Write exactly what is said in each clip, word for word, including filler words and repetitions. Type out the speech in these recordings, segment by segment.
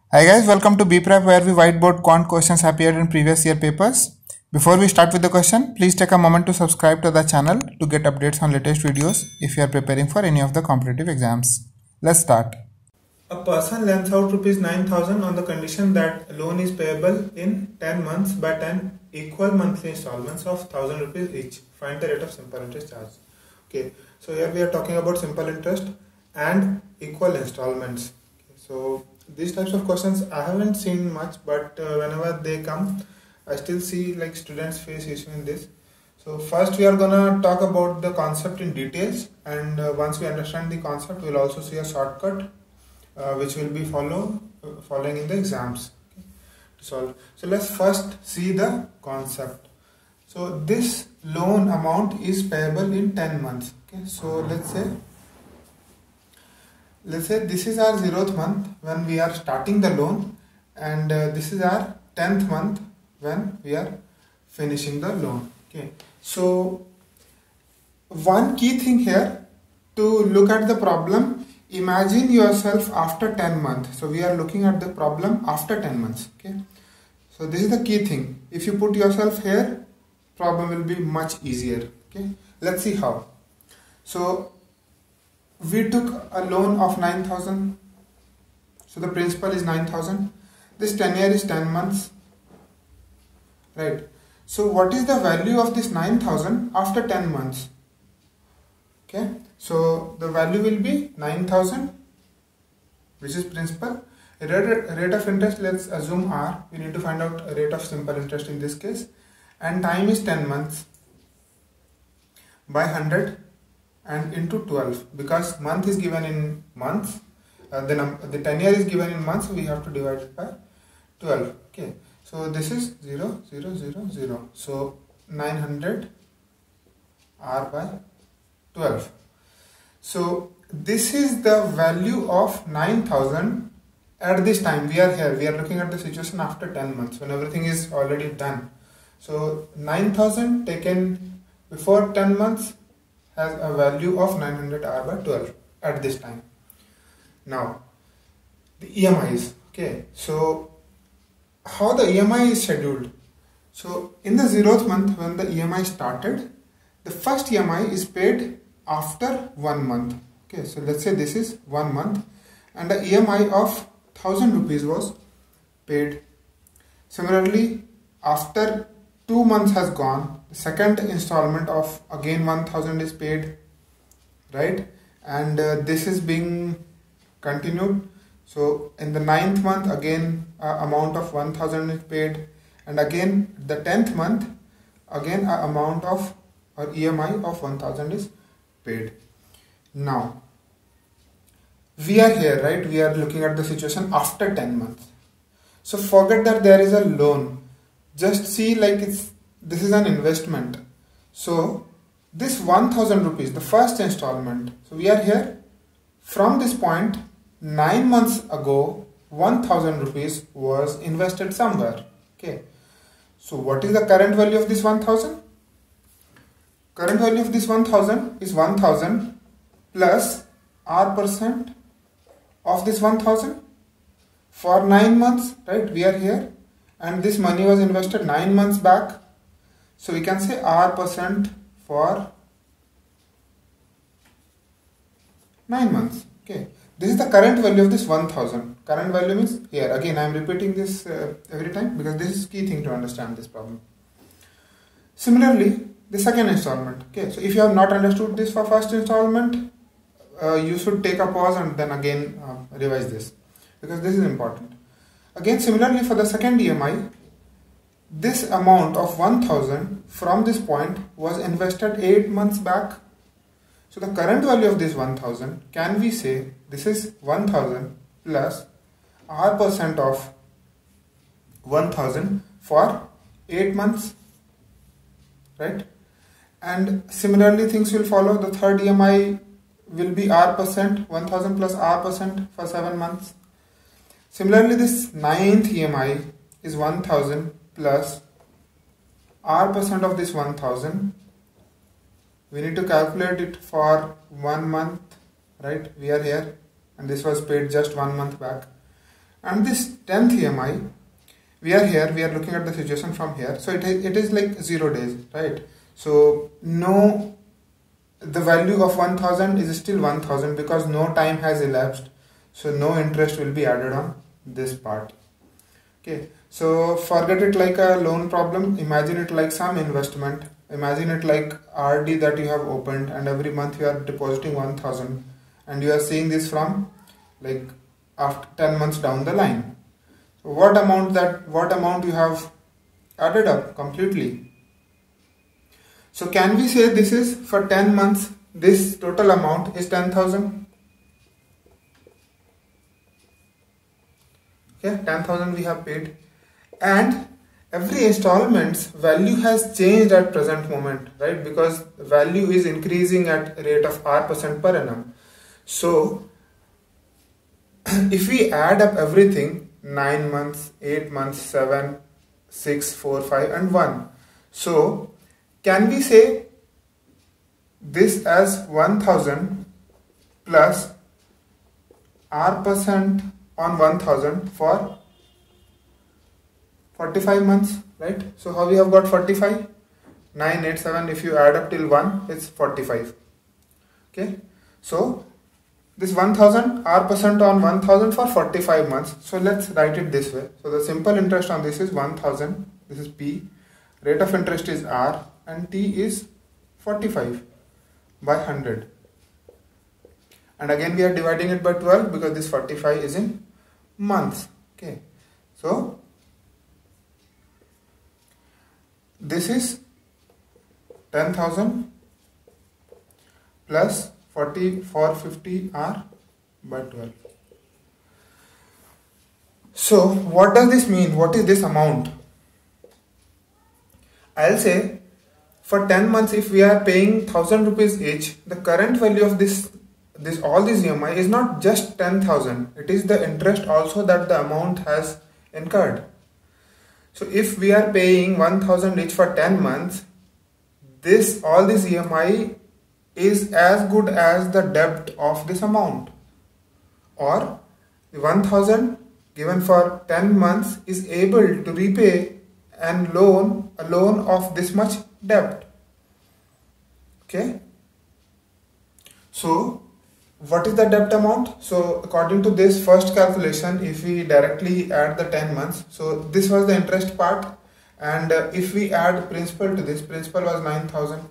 Hi guys, welcome to B Prep where we whiteboard quant questions appeared in previous year papers. Before we start with the question, please take a moment to subscribe to the channel to get updates on latest videos if you are preparing for any of the competitive exams. Let's start. A person lends out rupees nine thousand on the condition that loan is payable in ten months by ten equal monthly installments of one thousand rupees each. Find the rate of simple interest charge. Okay, so here we are talking about simple interest and equal installments. Okay, so these types of questions I haven't seen much, but uh, whenever they come, I still see like students face issue in this. So first we are gonna talk about the concept in details, and uh, once we understand the concept, we'll also see a shortcut uh, which will be follow uh, following in the exams. Okay, to solve. So let's first see the concept. So this loan amount is payable in ten months. Okay, so let's say let's say this is our zeroth month when we are starting the loan, and uh, this is our tenth month when we are finishing the loan. Okay, so one key thing here to look at the problem, imagine yourself after ten months. So we are looking at the problem after ten months. Okay, so this is the key thing. If you put yourself here, problem will be much easier. Okay, let's see how. So we took a loan of nine thousand, so the principal is nine thousand. This tenure is ten months, right? So what is the value of this nine thousand after ten months? Okay, so the value will be nine thousand, which is principal. Rate, rate of interest, let's assume R. We need to find out rate of simple interest in this case, and time is ten months by one hundred and into twelve, because month is given in months, uh, the, num the tenure is given in months, so we have to divide it by twelve. Okay, so this is zero, zero, zero, zero. So nine hundred R by twelve. So this is the value of nine thousand at this time. We are here, we are looking at the situation after ten months when everything is already done. So nine thousand taken before ten months has a value of nine hundred R by twelve at this time. Now the E M Is. Okay, so how the E M I is scheduled? So in the zeroth month when the E M I started, the first E M I is paid after one month. Okay, so let's say this is one month and the E M I of one thousand rupees was paid. Similarly, after two months has gone, the second installment of again one thousand is paid, right? And uh, this is being continued. So in the ninth month again uh, amount of one thousand is paid, and again the tenth month again a amount of or E M I of one thousand is paid. Now we are here, right? We are looking at the situation after ten months. So forget that there is a loan. Just see like it's this is an investment. So this one thousand rupees, the first installment. So we are here from this point. Nine months ago, one thousand rupees was invested somewhere. Okay. So what is the current value of this one thousand? Current value of this one thousand is one thousand plus R percent of this one thousand for nine months, right? We are here and this money was invested nine months back. So we can say R percent for nine months. Okay. This is the current value of this one thousand. Current value means here. Again, I am repeating this uh, every time because this is key thing to understand this problem. Similarly, the second installment. Okay. So if you have not understood this for first installment, uh, you should take a pause and then again uh, revise this because this is important. Again, similarly for the second E M I, this amount of one thousand from this point was invested eight months back. So the current value of this one thousand, can we say this is one thousand plus R percent of one thousand for eight months, right? And similarly things will follow. The third E M I will be R percent, one thousand plus R percent for seven months. Similarly, this ninth E M I is one thousand plus R percent of this one thousand. We need to calculate it for one month, right? We are here and this was paid just one month back. And this tenth E M I, we are here, we are looking at the situation from here. So it is, it is like zero days, right? So no, the value of one thousand is still one thousand because no time has elapsed. So no interest will be added on this part. Okay, so forget it like a loan problem. Imagine it like some investment. Imagine it like R D that you have opened, and every month you are depositing one thousand, and you are seeing this from like after ten months down the line. So what amount that what amount you have added up completely. So can we say this is for ten months, this total amount is ten thousand? Okay, ten thousand we have paid, and every installment's value has changed at present moment, right? Because value is increasing at a rate of R percent per annum. So if we add up everything, nine months, eight months, seven, six, four, five and one. So can we say this as one thousand plus R percent on one thousand for forty-five months, right? So how we have got forty-five? nine, eight, seven, if you add up till one, it's forty-five. Okay, so this one thousand R percent on one thousand for forty-five months. So let's write it this way. So the simple interest on this is one thousand, this is P, rate of interest is R, and T is forty-five by one hundred. And again we are dividing it by twelve because this forty-five is in months. Okay, so this is ten thousand plus forty-four fifty R by twelve. So what does this mean? What is this amount? I'll say for ten months, if we are paying one thousand rupees each, the current value of this this all this E M I is not just ten thousand, it is the interest also that the amount has incurred. So if we are paying one thousand each for ten months, this all this E M I is as good as the debt of this amount, or the one thousand given for ten months is able to repay and loan a loan of this much debt. Okay, so what is the debt amount? So according to this first calculation, if we directly add the ten months, so this was the interest part, and uh, if we add principal to this, principal was nine thousand.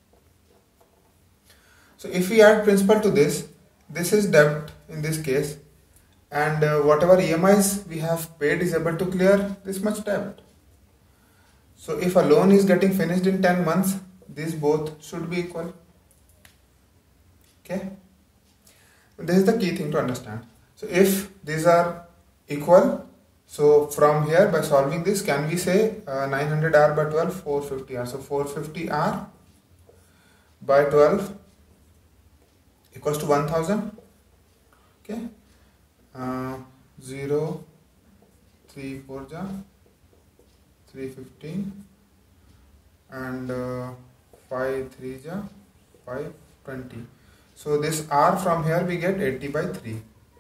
So if we add principal to this, this is debt in this case, and uh, whatever E M Is we have paid is able to clear this much debt. So if a loan is getting finished in ten months, these both should be equal. Okay, this is the key thing to understand. So if these are equal, so from here by solving this, can we say uh, nine hundred R by twelve, four fifty R. So four fifty R by twelve equals to one thousand. Okay, uh, zero, three, four ja, three fifteen, and uh, five, three ja, five twenty. So this R from here we get eighty by three,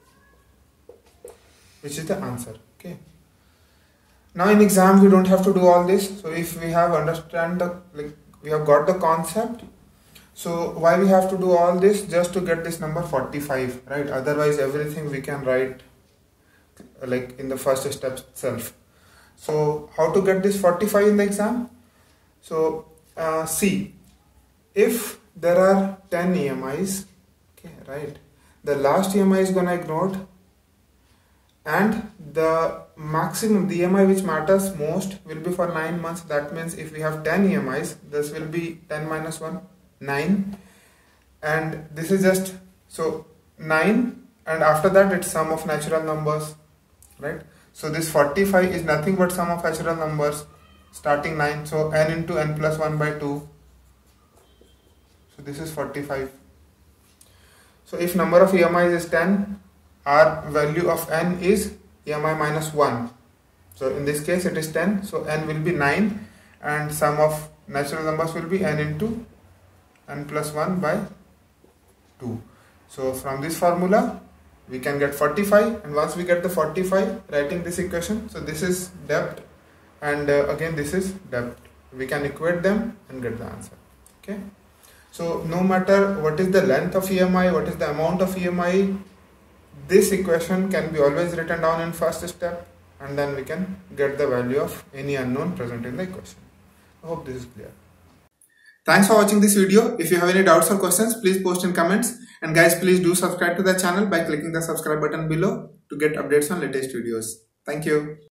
which is the answer. Okay. Now in exam we don't have to do all this. So if we have understand the like we have got the concept. So why we have to do all this? Just to get this number forty-five, right? Otherwise everything we can write like in the first step itself. So how to get this forty-five in the exam? So uh, see, if there are ten E M Is, okay, right, the last E M I is gonna ignored, and the maximum, the E M I which matters most will be for nine months. That means if we have ten E M Is, this will be ten minus one, nine, and this is just, so nine, and after that it's sum of natural numbers, right? So this forty-five is nothing but sum of natural numbers starting nine, so n into n plus one by two. So this is forty-five. So if number of E M Is is ten, our value of n is E M I minus one. So in this case it is ten, so n will be nine, and sum of natural numbers will be n into n plus one by two. So from this formula we can get forty-five, and once we get the forty-five, writing this equation, so this is debt and uh, again this is debt, we can equate them and get the answer. Okay, so no matter what is the length of E M I, what is the amount of E M I, this equation can be always written down in first step, and then we can get the value of any unknown present in the equation. I hope this is clear. Thanks for watching this video. If you have any doubts or questions, please post in comments. And guys, please do subscribe to the channel by clicking the subscribe button below to get updates on latest videos. Thank you.